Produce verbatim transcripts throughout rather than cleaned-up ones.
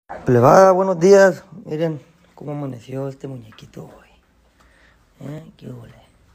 Plebada, buenos días. Miren cómo amaneció este muñequito hoy. ¿Eh? ¿Qué huele?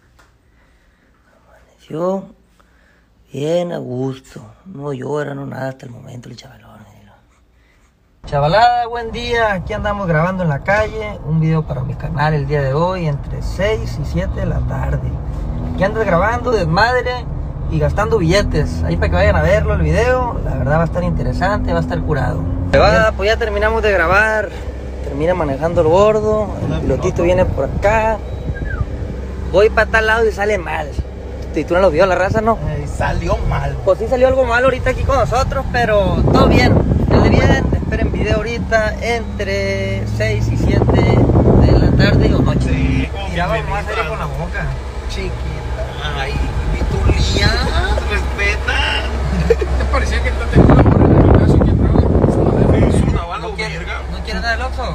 Amaneció bien a gusto. No llora, no nada hasta el momento el chavalón. Chavalada, buen día. Aquí andamos grabando en la calle. Un video para mi canal el día de hoy entre seis y siete de la tarde. Aquí andas grabando desmadre y gastando billetes. Ahí para que vayan a verlo el video. La verdad va a estar interesante, va a estar curado. Plebada, pues ya terminamos de grabar. Termina manejando el gordo. El pilotito viene por acá. Voy para tal lado y sale mal. ¿Y tú no lo vio la raza, no? Eh, salió mal. Pues sí salió algo mal ahorita aquí con nosotros, pero todo bien. Sale bien. Esperen video ahorita entre seis y siete de la tarde o noche. Sí, ya vamos más serio con la boca. Chiquita. Ay, Vitulía, respeta. ¿Te parecía que está teniendo una buena relación que trae? Es una bala ¿No quieres verga. ¿No quieres dar el Oxxo?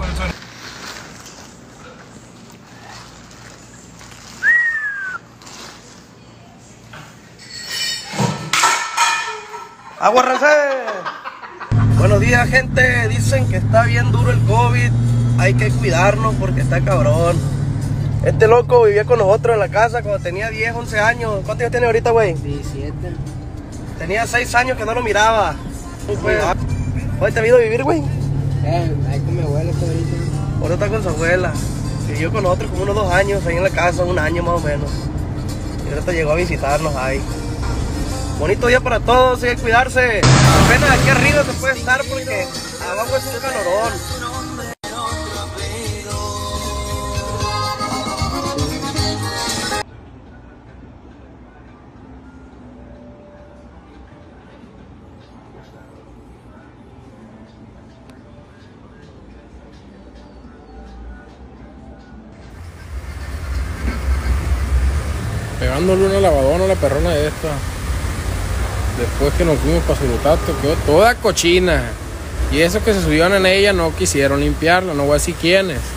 ¡Agua, raza! Buenos días, gente. Dicen que está bien duro el COVID. Hay que cuidarnos porque está cabrón. Este loco vivía con nosotros en la casa cuando tenía diez, once años. ¿Cuántos años tiene ahorita, güey? diecisiete. Tenía seis años que no lo miraba. ¿Dónde te ha ido a vivir, güey? Eh, ahí con mi abuela está ahorita. Ahora está con su abuela. Vivió con nosotros como unos dos años ahí en la casa, un año más o menos. Y ahorita llegó a visitarnos ahí. Bonito día para todos, hay que cuidarse. Apenas aquí arriba se puede estar porque abajo es un calorón. Pegándole una lavadora a la perrona de esta. Después que nos fuimos para Surutato, quedó toda cochina. Y eso que se subieron en ella no quisieron limpiarla, no voy a decir quiénes.